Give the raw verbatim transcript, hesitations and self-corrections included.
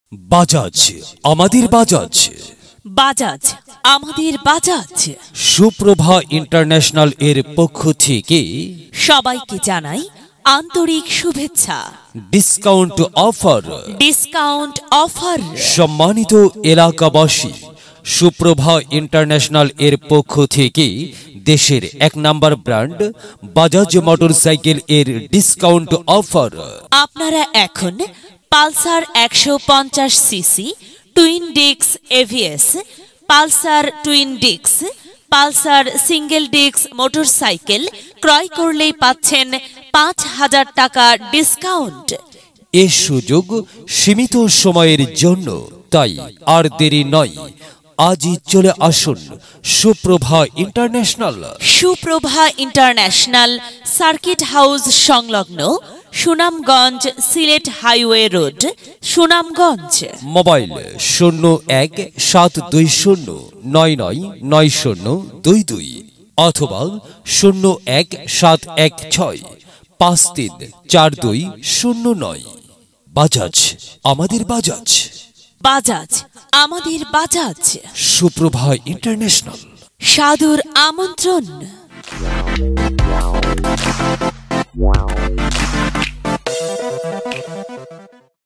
বাজাজ আমাদের বাজাজ বাজাজ আমাদের বাজাজ সুপ্রভা ইন্টারন্যাশনাল এর পক্ষ থেকে সবাইকে জানাই আন্তরিক শুভেচ্ছা। ডিসকাউন্ট অফার ডিসকাউন্ট অফার সম্মানিত এলাকাবাসী, সুপ্রভা ইন্টারন্যাশনাল এর পক্ষ থেকে দেশের এক নাম্বার ব্র্যান্ড বাজাজ মোটরসাইকেল এর ডিসকাউন্ট অফার। আপনারা এখন পালসার একশো পঞ্চাশ সিসি টুইন ডিক্স এভিএস, পালসার টুইন ডিক্স, পালসার সিঙ্গেল ডিক্স মোটরসাইকেল ক্রয় করলেই পাচ্ছেন পাঁচ হাজার টাকা ডিসকাউন্ট। এ সুযোগ সীমিত সময়ের জন্য, তাই আর দেরি নয়, আজই চলে আসুন Suprova international. Suprova international circuit house সংলগ্ন Sunamganj Sylhet highway road, Sunamganj. Mobile শূন্য এক সাত দুই শূন্য নয় নয় নয় শূন্য দুই দুই অথবা শূন্য এক সাত এক ছয় পাঁচ তিন চার দুই শূন্য নয়। বাজাজ আমাদের বাজাজ। বাজাজ আমাদের বাজাজ। সুপ্রভা ইন্টারন্যাশনাল সাদর আমন্ত্রণ।